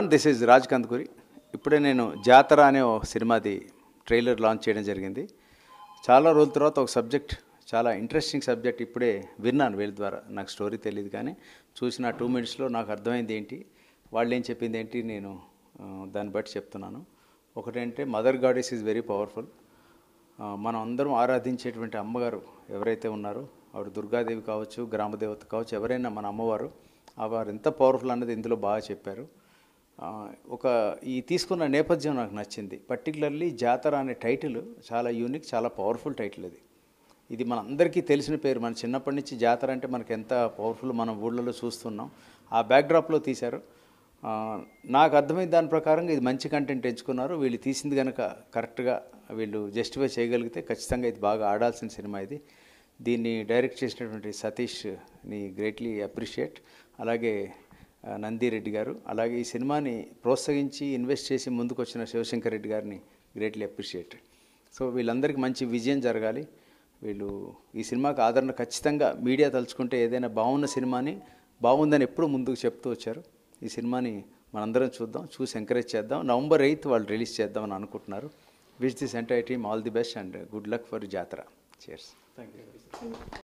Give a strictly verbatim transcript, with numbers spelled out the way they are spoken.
Everyone, this is Raj Kandukuri. ఇప్పుడే నేను జాతర అనే ఓ సినిమాది ట్రైలర్ లాంచ్ చేయడం జరిగింది. చాలా రోజుల తర్వాత ఒక సబ్జెక్ట్, చాలా ఇంట్రెస్టింగ్ సబ్జెక్ట్ ఇప్పుడే విన్నాను వీళ్ళ ద్వారా. నాకు స్టోరీ తెలియదు కానీ చూసిన టూ మినిట్స్లో నాకు అర్థమైంది ఏంటి, వాళ్ళు ఏం చెప్పింది ఏంటి, నేను దాన్ని బట్టి చెప్తున్నాను. ఒకటంటే mother goddess is very powerful. మనం అందరం ఆరాధించేటువంటి అమ్మగారు ఎవరైతే ఉన్నారో, ఆవిడ దుర్గాదేవి కావచ్చు, గ్రామదేవత కావచ్చు, ఎవరైనా మన అమ్మవారు, వారు ఎంత పవర్ఫుల్ అన్నది ఇందులో బాగా చెప్పారు. ఒక ఈ తీసుకున్న నేపథ్యం నాకు నచ్చింది. పర్టికులర్లీ జాతర అనే టైటిల్ చాలా యూనిక్, చాలా పవర్ఫుల్ టైటిల్. ఇది ఇది మన అందరికీ తెలిసిన పేరు. మన చిన్నప్పటి నుంచి జాతర అంటే మనకు ఎంత పవర్ఫుల్ మనం ఊళ్ళలో చూస్తున్నాం. ఆ బ్యాక్డ్రాప్లో తీశారు. నాకు అర్థమైంది దాని ప్రకారంగా ఇది మంచి కంటెంట్ ఎంచుకున్నారు. వీళ్ళు తీసింది కనుక కరెక్ట్గా వీళ్ళు జస్టిఫై చేయగలిగితే ఖచ్చితంగా ఇది బాగా ఆడాల్సిన సినిమా. ఇది దీన్ని డైరెక్ట్ చేసినటువంటి సతీష్ని గ్రేట్లీ అప్రిషియేట్. అలాగే నందిరెడ్డి గారు, అలాగే ఈ సినిమాని ప్రోత్సహించి ఇన్వెస్ట్ చేసి ముందుకు వచ్చిన శివశంకర్ రెడ్డి గారిని గ్రేట్లీ అప్రిషియేట్. సో వీళ్ళందరికీ మంచి విజయం జరగాలి. వీళ్ళు ఈ సినిమాకి ఆదరణ ఖచ్చితంగా మీడియా తలుచుకుంటే ఏదైనా బాగున్న సినిమాని బాగుందని ఎప్పుడూ ముందుకు చెప్తూ వచ్చారు. ఈ సినిమాని మనందరం చూద్దాం, చూసి ఎంకరేజ్ చేద్దాం. నవంబర్ ఎయిత్ వాళ్ళు రిలీజ్ చేద్దామని అనుకుంటున్నారు. Wish this entire team all the best and good luck for Jathara. Cheers. Thank you.